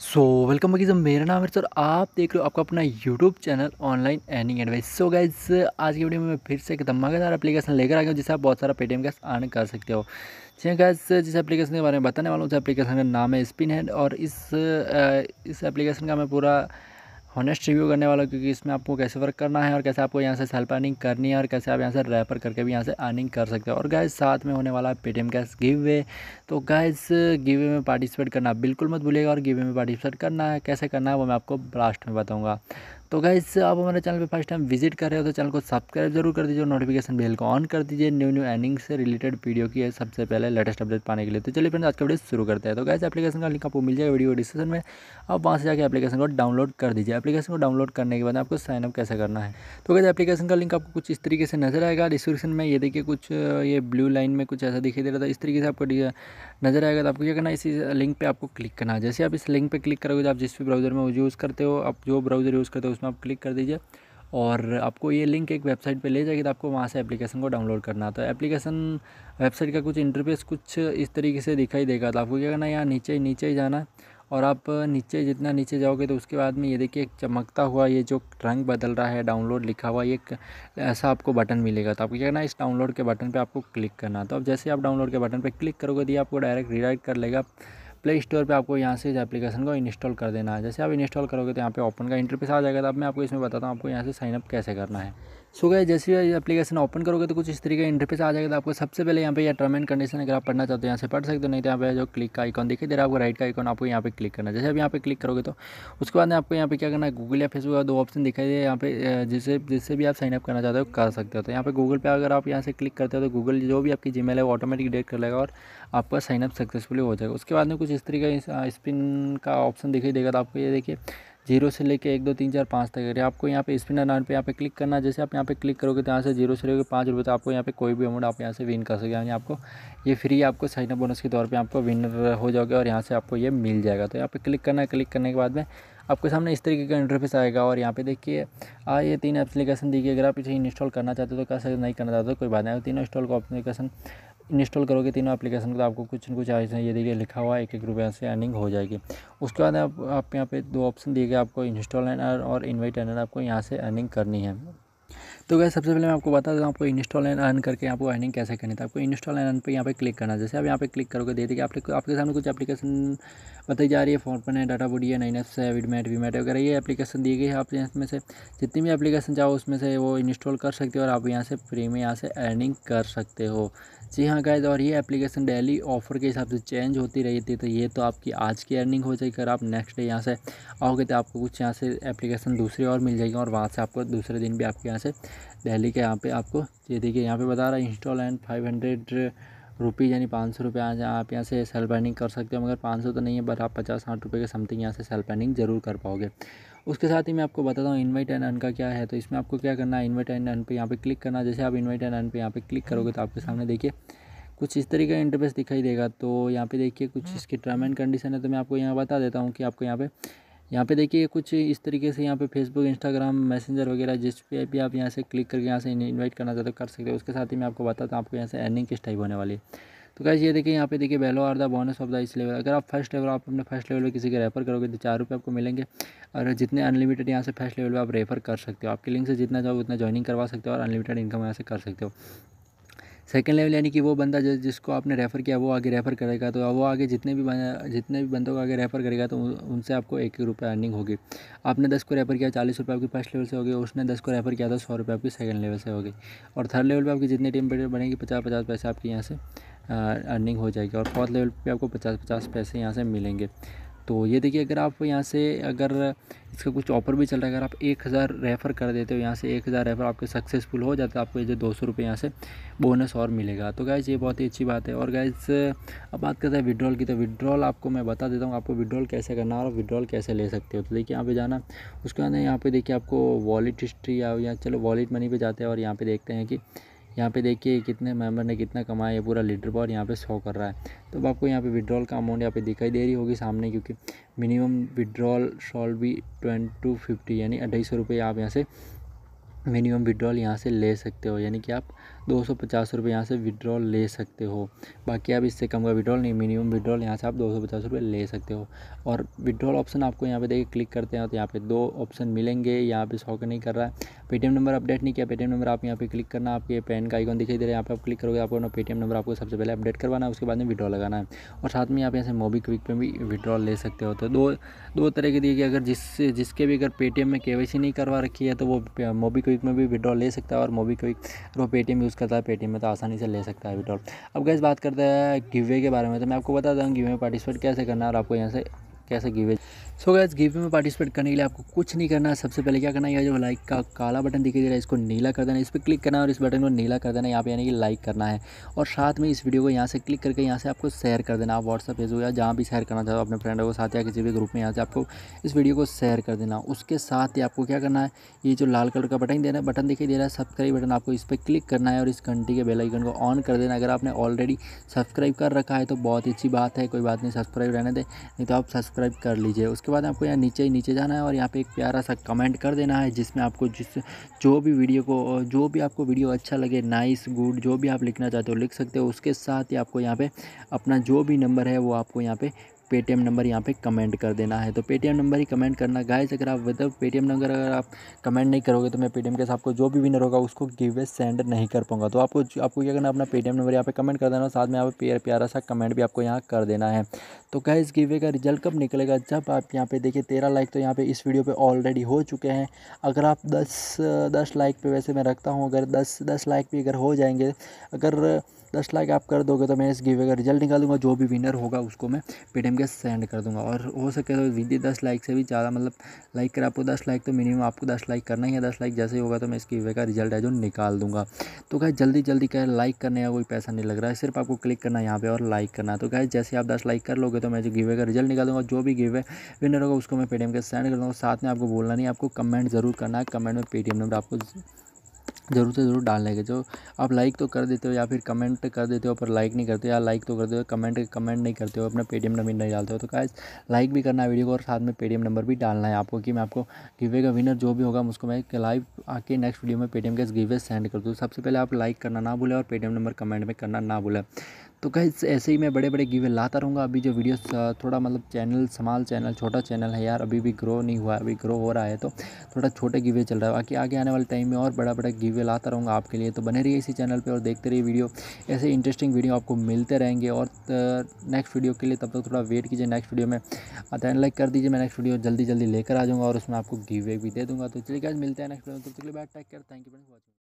Welcome बाकी सब। मेरा नाम है सर, आप देख रहे हो आपका अपना YouTube channel online earning advice. So guys, आज की वीडियो में मैं फिर से एक धमाकेदार एप्लीकेशन लेकर आ गया हूँ जिससे आप बहुत सारा पेटीएम कैश अर्न कर सकते हो। जी गाइज, जिस एप्लीकेशन के बारे में बताने वाला हूँ उस एप्लीकेशन का नाम है स्पिन हेड। और इस एप्लीकेशन का मैं पूरा हॉनेस्ट रिव्यू करने वाला हूँ, क्योंकि इसमें आपको कैसे वर्क करना है और कैसे आपको यहाँ से सेल्फ अर्निंग करनी है और कैसे आप यहाँ से रेफर करके भी यहाँ से अर्निंग कर सकते हो। और गाइस, साथ में होने वाला है पेटीएम कैश गिव वे। तो गाइस, गिव वे में पार्टिसिपेट करना बिल्कुल मत भूलिएगा। और गिव वे में पार्टिसिपेट करना है, कैसे करना है वो मैं आपको लास्ट में बताऊँगा। तो गाइस, आप हमारे चैनल पे फर्स्ट टाइम विजिट कर रहे हो तो चैनल को सब्सक्राइब जरूर कर दीजिए और नोटिफिकेशन बेल को ऑन कर दीजिए न्यू अर्निंग से रिलेटेड वीडियो की सबसे पहले लेटेस्ट अपडेट पाने के लिए। तो चलिए फ्रेंड्स, आज का वीडियो शुरू करते हैं। तो गाइस, एप्लीकेशन का लिंक आपको मिल जाएगा वीडियो डिस्क्रिप्शन में। आप वहाँ से जाकर एप्लीकेशन को डाउनलोड कर दीजिए। एप्लीकेशन को डाउनलोड करने के बाद आपको साइन अप कैसे करना है। तो गाइस, एप्लीकेशन का लिंक आपको कुछ इस तरीके से नजर आएगा डिस्क्रिप्शन में। ये देखिए, कुछ ये ब्लू लाइन में कुछ ऐसा दिखाई दे रहा था, इस तरीके से आपको नजर आएगा। तो आपको क्या करना है, इसी लिंक पे आपको क्लिक करना है। जैसे आप इस लिंक पे क्लिक करोगे तो आप जिस भी ब्राउज़र में यूज़ करते हो, आप जो ब्राउज़र यूज़ करते हो उसमें आप क्लिक कर दीजिए और आपको ये लिंक एक वेबसाइट पे ले जाएगी। तो आपको वहाँ से एप्लीकेशन को डाउनलोड करना है। तो एप्लीकेशन वेबसाइट का कुछ इंटरफेस कुछ इस तरीके से दिखाई देगा। तो आपको क्या करना है, यहाँ नीचे ही जाना है। और आप नीचे जितना नीचे जाओगे तो उसके बाद में ये देखिए, एक चमकता हुआ ये जो रंग बदल रहा है, डाउनलोड लिखा हुआ, ये एक ऐसा आपको बटन मिलेगा। तो आपको क्या करना है, इस डाउनलोड के बटन पे आपको क्लिक करना। तो अब जैसे आप डाउनलोड के बटन पे क्लिक करोगे तो ये आपको डायरेक्ट रीडायरेक्ट कर लेगा प्ले स्टोर पे। आपको यहाँ से इस एप्लीकेशन को इंस्टॉल कर देना है। जैसे आप इंस्टॉल करोगे तो यहाँ पे ओपन का इंटरफेस आ जाएगा। तो अब मैं आपको इसमें बताता हूँ आपको यहाँ से साइनअप कैसे करना है। सो गाइस, जैसे ही एप्लीकेशन ओपन करोगे तो कुछ इस तरीके का इंटरफेस आ जाएगा। तो आपको सबसे पहले यहाँ पे या टर्म एंड कंडीशन अगर आप पढ़ना चाहते हो यहाँ से पढ़ सकते हो, नहीं तो यहाँ पे जो क्लिक का आइकॉन दिखाई दे रहा है आपको, राइट का आइकॉन, आपको यहाँ पे क्लिक करना है। जैसे आप यहाँ पे क्लिक करोगे तो उसके बाद में आपको यहाँ पे क्या करना है, गूगल या फेसबुक का दो ऑप्शन दिखाई दे यहाँ पे, जिससे भी आप साइनअप करना चाहते हो कर सकते हो। तो यहाँ पे गूगल पे अगर आप यहाँ से क्लिक करते हो तो गूगल जो भी आपकी जीमेल है वो ऑटोमेटिक डिटेक्ट कर लेगा और आपका साइनअप सक्सेसफुली हो जाएगा। उसके बाद में कुछ इस तरीके का स्पिन का ऑप्शन दिखाई देगा। तो आपको ये देखिए, 0 से लेके 1 2 3 4 5 तक है। आपको यहाँ पे स्पिन अनाउंस पे यहाँ पे क्लिक करना है। जैसे आप यहाँ पे क्लिक करोगे तो यहाँ से 0 से लेकर 5 रुपये, तो आपको यहाँ पे कोई भी अमाउंट आप यहाँ से विन कर सकते हैं। यानी आपको ये फ्री आपको साइनअप बोनस के तौर पे आपको विनर हो जाओगे और यहाँ से आपको ये मिल जाएगा। तो यहाँ पे क्लिक करना है। क्लिक करने के बाद में आपके सामने इस तरीके का इंटरफेस आएगा और यहाँ पे देखिए ये 3 एप्लीकेशन देखिए। अगर आप इसे इंस्टॉल करना चाहते हो तो कर सकते, नहीं करना चाहते तो कोई बात नहीं। तीनों इंस्टॉल को एप्लीकेशन इंस्टॉल करोगे तीनों एप्लीकेशन को तो आपको कुछ न कुछ ऐसा ये देखिए लिखा हुआ है, 1 1 रुपये से अर्निंग हो जाएगी। उसके बाद आप यहाँ पे 2 ऑप्शन दिए गए आपको, इंस्टॉल एंड अर्न और इनवाइट एंड अर्न, आपको यहाँ से अर्निंग करनी है। तो गाइस, सबसे पहले मैं आपको बता दूँ आपको इंस्टॉल एंड अर्न करके आपको अर्निंग कैसे करनी है। आपको इंस्टॉल एंड अर्न पे यहाँ पे क्लिक करना है। जैसे आप यहाँ पे क्लिक करोगे दे देखिए आपके सामने कुछ एप्लीकेशन बताई जा रही है। फोनपे है, डाटा बूडी है, 9Fs है, विडमेट वीमेट वगैरह ये एप्लीकेशन दी गई है। आप इसमें से जितनी भी एप्लीकेशन चाहो उसमें से वो इंस्टॉल कर सकते हो और आप यहाँ से फ्री में यहाँ से अर्निंग कर सकते हो। जी हाँ गाइस, और ये एप्लीकेशन डेली ऑफर के हिसाब से चेंज होती रहती है। तो ये तो आपकी आज की अर्निंग हो जाएगी। अगर आप नेक्स्ट डे यहाँ से आओगे तो आपको कुछ यहाँ से एप्लीकेशन दूसरी और मिल जाएगी और वहाँ से आपको दूसरे दिन भी आपके यहाँ से दिल्ली के यहाँ पे आपको ये देखिए यहाँ पे बता रहा है इंस्टॉल एंड 500 रुपीज़ यानी 500 रुपये आप यहाँ से सेल्फ अर्निंग कर सकते हो। मगर 500 तो नहीं है, बट आप 50-60 रुपये के समथिंग यहाँ से सेल्फ अर्निंग जरूर कर पाओगे। उसके साथ ही मैं आपको बताता हूँ इनवाइट एंड अर्न का क्या है। तो इसमें आपको क्या करना है, इनवाइट एंड अर्न पे यहाँ पे क्लिक करना है। जैसे आप इनवाइट एंड अर्न पे यहाँ पे क्लिक करोगे तो आपके सामने देखिए कुछ इस तरीके का इंटरफेस दिखाई देगा। तो यहाँ पे देखिए कुछ इसकी टर्म एंड कंडीशन है। तो मैं आपको यहाँ बता देता हूँ कि आपको यहाँ पे देखिए कुछ इस तरीके से यहाँ पे फेसबुक, इंस्टाग्राम, मैसेंजर वगैरह जिस पे भी आप यहाँ से क्लिक करके यहाँ से इनवाइट करना चाहते हो कर सकते हो। उसके साथ ही मैं आपको बताता हूँ आपको यहाँ से अर्निंग किस टाइप होने वाली है। तो गाइस, ये देखिए यहाँ पे देखिए value are the bonus of the इस लेवल। अगर आप फर्स्ट लेवल आप अपने फर्स्ट लेवल पे किसी के रेफर करोगे तो 4 रुपये आपको मिलेंगे। और जितने अनलिमिटेड यहाँ से फर्स्ट लेवल पे आप रेफर कर सकते हो। आपकी लिंक से जितना चाहो उतना ज्वाइनिंग करवा सकते हो और अनलिमिटेड इनकम यहाँ से कर सकते हो। सेकंड लेवल यानी कि वो बंदा जिसको आपने रेफ़र किया वो आगे रेफ़र करेगा। तो वो आगे जितने भी बंदों को आगे रेफ़र करेगा तो उनसे आपको 1 रुपये अर्निंग होगी। आपने 10 को रेफ़र किया, 40 रुपये आपकी फर्स्ट लेवल से होगी। उसने 10 को रेफ़र किया तो 100 रुपये आपकी सेकंड लेवल से होगी। और थर्ड लेवल पे आपकी जितनी टीम बनेगी 50-50 पैसे आपकी यहाँ से अर्निंग हो जाएगी। और फोर्थ लेवल पे आपको 50-50 पैसे यहाँ से मिलेंगे। तो ये देखिए, अगर आप यहाँ से अगर इसका कुछ ऑफर भी चल रहा है, अगर आप 1000 रेफ़र कर देते हो यहाँ से, 1000 रेफ़र आपके सक्सेसफुल हो जाता है, आपको ये जो 200 रुपये यहाँ से बोनस और मिलेगा। तो गाइज़, ये बहुत ही अच्छी बात है। और गाइज़, अब बात करते हैं विड्रॉल की। तो विड्रॉल आपको मैं बता देता हूँ आपको विड्रॉल कैसे करना है और विड्रॉल कैसे ले सकते हो। तो देखिए यहाँ पे जाना, उसके बाद यहाँ पे देखिए आपको वॉलेट हिस्ट्री या चलो वॉलेट मनी पे जाते हैं और यहाँ पे देखते हैं कि यहाँ पे देखिए कितने मेंबर ने कितना कमाया, ये पूरा लीडर बोर्ड यहाँ पे शो कर रहा है। तो अब आपको यहाँ पे विड्रॉल का अमाउंट यहाँ पे दिखाई दे रही होगी सामने, क्योंकि मिनिमम विड्रॉल शॉल बी 2250 यानी 250 रुपये आप यहाँ से मिनिमम विड्रॉल यहाँ से ले सकते हो। यानी कि आप 250 यहाँ से विड्रॉल ले सकते हो। बाकी आप इससे कम का विड्रॉल नहीं, मिनिमम विड्रॉल यहाँ से आप 250 ले सकते हो। और विड्रॉल ऑप्शन आपको यहाँ पे देखिए क्लिक करते हैं तो यहाँ पे 2 ऑप्शन मिलेंगे। यहाँ पे शो नहीं कर रहा है, पेटीएम नंबर अपडेट नहीं किया, पेटीएम नंबर आप यहाँ पे क्लिक करना, आपके पैन का आइकन दिखाई दे रहा है, यहाँ पे आप क्लिक करोगे, आपको अपना पेटीएम नंबर आपको सबसे पहले अपडेट करवाना है, उसके बाद में विड्रॉ लगाना है। और साथ में आप यहाँ से मोबीक्विक पे भी विड्रॉल ले सकते हो। तो दो तरह के दिए कि अगर जिसके भी अगर पेटीएम में केवाईसी नहीं करवा रखी है तो वो मोबीक्विक में भी विड्रॉल ले सकता है, और मोबीक्विक वो पेटीएम यूज़ करता है पेटीएम में तो आसानी से ले सकता है विड्रॉल। अब गाइस बात करते हैं गिव के बारे में। तो मैं आपको बता दूँ गिव में पार्टिसिपेट कैसे करना है और आपको यहाँ से कैसे गिव। सो गाइस गिव में पार्टिसिपेट करने के लिए आपको कुछ नहीं करना है। सबसे पहले क्या करना है, जो लाइक का काला बटन दिखाई दे रहा है इसको नीला कर देना है, इस पर क्लिक करना है और इस बटन को नीला कर देना है, यहाँ पे यानी कि लाइक करना है। और साथ में इस वीडियो को यहाँ से क्लिक करके यहाँ से आपको शेयर कर देना, आप व्हाट्सएप फेसबुक या जहाँ भी शेयर करना चाहो अपने फ्रेंडों के साथ या किसी भी ग्रुप में, यहाँ से आपको इस वीडियो को शेयर कर देना। उसके साथ ही आपको क्या करना है, ये जो लाल कलर का बटन दिखाई दे रहा है सब्सक्राइब बटन, आपको इस पर क्लिक करना है और इस घंटी के बेल आइकन को ऑन कर देना। अगर आपने ऑलरेडी सब्सक्राइब कर रखा है तो बहुत अच्छी बात है, कोई बात नहीं, सब्सक्राइब रहने दे, नहीं तो आप सब्सक्राइब कर लीजिए। उसके बाद आपको यहाँ नीचे जाना है और यहाँ पे एक प्यारा सा कमेंट कर देना है, जिसमें आपको जो भी आपको वीडियो अच्छा लगे, नाइस, गुड, जो भी आप लिखना चाहते हो लिख सकते हो। उसके साथ ही आपको यहाँ पे अपना जो भी नंबर है वो आपको यहाँ पे पेटीएम नंबर यहाँ पे कमेंट कर देना है। तो पेटीएम नंबर ही कमेंट करना गाइस। अगर आप विदाउट पेटीएम नंबर अगर आप कमेंट नहीं करोगे तो मैं पेटीएम के साथ आपको जो भी विनर होगा उसको गिव सेंड नहीं कर पाऊंगा। तो आपको क्या करना है, अपना पेटीएम नंबर यहाँ पे कमेंट कर देना, साथ में यहाँ पे प्यारा सा कमेंट भी आपको यहाँ कर देना है। तो गाइस गिव का रिजल्ट कब निकलेगा, जब आप यहाँ पे देखिए 13 लाइक तो यहाँ पे इस वीडियो पे ऑलरेडी हो चुके हैं। अगर आप 10 लाइक पे वैसे मैं रखता हूँ, अगर 10 लाइक भी अगर हो जाएंगे, अगर 10 लाइक आप कर दोगे तो मैं इस गिव का रिजल्ट निकाल दूंगा, जो भी विनर होगा उसको मैं पेटीएम के सेंड कर दूंगा। और हो सके तो विद 10 लाइक से भी ज़्यादा, मतलब लाइक कर आपको 10 लाइक तो मिनिमम आपको 10 लाइक करना ही है। 10 लाइक जैसे ही होगा तो मैं इस गिव का रिजल्ट है जो निकाल दूंगा। तो गाइस जल्दी क्या लाइक करने का कोई पैसा नहीं लग रहा है, सिर्फ आपको क्लिक करना है यहाँ पे और लाइक करना है। तो गाइस जैसे आप 10 लाइक कर लोगे तो मैं जो गिव का रिजल्ट निकाल दूंगा, जो भी गिव विनर होगा उसको मैं पेटीएम के सेंड कर दूँगा। साथ में आपको बोलना नहीं, आपको कमेंट ज़रूर करना है, कमेंट में पेटीएम नंबर आपको ज़रूर से ज़रूर डालने के। जो आप लाइक तो कर देते हो या फिर कमेंट कर देते हो पर लाइक नहीं करते, या लाइक तो कर देते हो कमेंट नहीं करते हो, अपना पेटीएम नंबर नहीं डालते हो। तो गाइस लाइक भी करना है वीडियो को और साथ में पेटीएम नंबर भी डालना है आपको, कि मैं आपको गिवे का विनर जो भी होगा उसको मैं लाइव आके नेक्स्ट वीडियो में पेटीएम के गिवे सेंड कर दूँ। सबसे पहले आप लाइक करना ना भूलें और पेटीएम नंबर कमेंट में करना ना भूलें। तो गाइस ऐसे ही मैं बड़े गिवे लाता रहूँगा। अभी जो वीडियो थोड़ा मतलब चैनल छोटा चैनल है यार, अभी भी ग्रो नहीं हुआ है, अभी ग्रो हो रहा है तो थोड़ा छोटे गिवे चल रहा है। बाकी आगे आने वाले टाइम में और बड़ा गिवे लाता रहूँगा आपके लिए। तो बने रहिए इसी चैनल पे और देखते रहिए वीडियो, ऐसे इंटरेस्टिंग वीडियो आपको मिलते रहेंगे। और नेक्स्ट वीडियो के लिए तब तक थोड़ा वेट कीजिए, नेक्स्ट वीडियो में 10 लाइक कर दीजिए, मैं नेक्स्ट वीडियो जल्दी लेकर आ जाऊँगा और उसमें आपको गिवे भी दे दूँगा। तो चलिए गाइस मिलते हैं नेक्स्ट वीडियो में, तो चलिए bye, take care, thank you for watching.